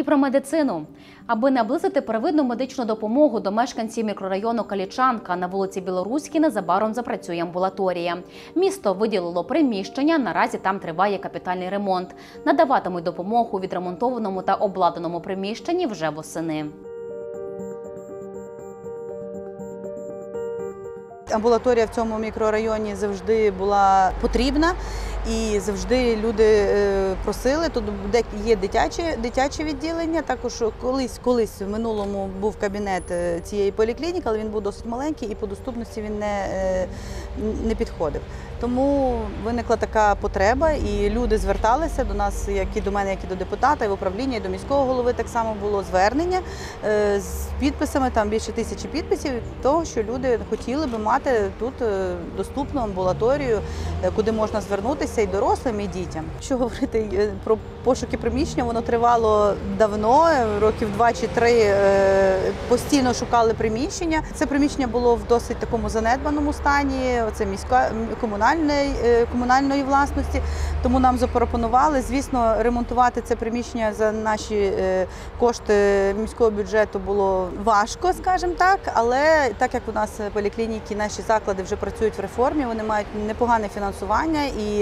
про медицину. Аби наблизити первинну медичну допомогу до мешканців мікрорайону Калічанка, на вулиці Білоруській незабаром запрацює амбулаторія. Місто виділило приміщення, наразі там триває капітальний ремонт. Надаватимуть допомогу у відремонтованому та обладнаному приміщенні вже восени. Амбулаторія в цьому мікрорайоні завжди була потрібна і завжди люди просили. Тут є дитяче відділення, також колись в минулому був кабінет цієї поліклініки, але він був досить маленький і по доступності він не підходив. Тому виникла така потреба, і люди зверталися до нас, як і до мене, як і до депутата, і в управління, і до міського голови так само було звернення з підписами, там більше 1000 підписів, того, що люди хотіли би мати тут доступну амбулаторію, куди можна звернутися і дорослим, і дітям. Якщо говорити про пошуки приміщення, воно тривало давно, років 2 чи 3 постійно шукали приміщення. Це приміщення було в досить такому занедбаному стані, це комунальної власності, тому нам запропонували, звісно, ремонтувати це приміщення за наші кошти міського бюджету було важко, скажімо так, але так як у нас поліклініки, наші заклади вже працюють в реформі, вони мають непогане фінансування і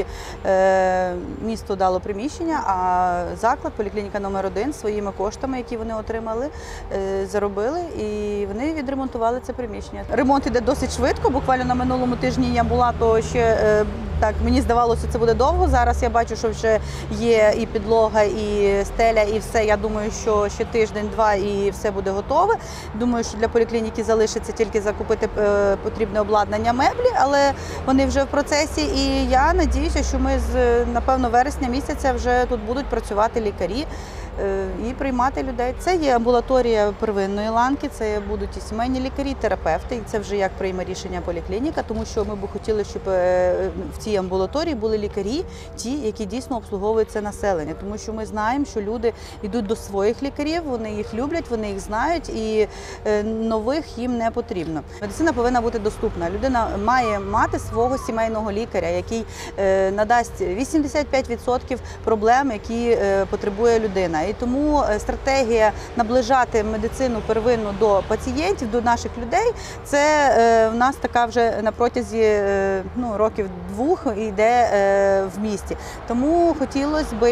місто дало приміщення, а заклад, поліклініка номер 1 своїми коштами, які вони отримали, заробили і вони відремонтували це приміщення. Ремонт іде досить швидко, буквально на минулому тижні я була, то ще так, мені здавалося, це буде довго. Зараз я бачу, що вже є і підлога, і стеля, і все. Я думаю, що ще тиждень-два і все буде готове. Думаю, що для поліклініки залишиться тільки закупити потрібне обладнання, меблі, але вони вже в процесі. І я сподіваюся, що ми напевно, вересня місяця вже тут будуть працювати лікарі і приймати людей. Це є амбулаторія первинної ланки, це будуть і сімейні лікарі, і терапевти, і це вже як прийме рішення поліклініка, тому що ми б хотіли, щоб в цій амбулаторії були лікарі, ті, які дійсно обслуговують це населення, тому що ми знаємо, що люди йдуть до своїх лікарів, вони їх люблять, вони їх знають і нових їм не потрібно. Медицина повинна бути доступна. Людина має мати свого сімейного лікаря, який надасть 85% проблем, які потребує людина. І тому стратегія наближати медицину первинну до пацієнтів, до наших людей, це в нас така вже на протязі років 2 йде в місті. Тому хотілося б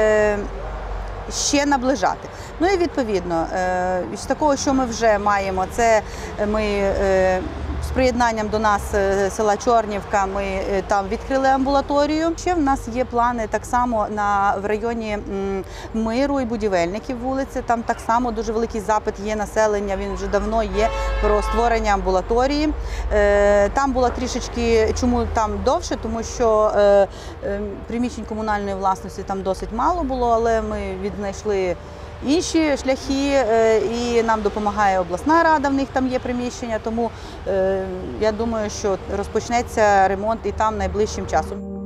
ще наближати. Ну і відповідно, з такого, що ми вже маємо, це ми з приєднанням до нас села Чорнівка, ми там відкрили амбулаторію. Ще в нас є плани так само в районі Миру і Будівельників вулиці. Там так само дуже великий запит є населення, він вже давно є про створення амбулаторії. Там була трішечки, чому там довше, тому що приміщень комунальної власності там досить мало було, але ми віднайшли інші шляхи, і нам допомагає обласна рада, в них там є приміщення, тому я думаю, що розпочнеться ремонт і там найближчим часом.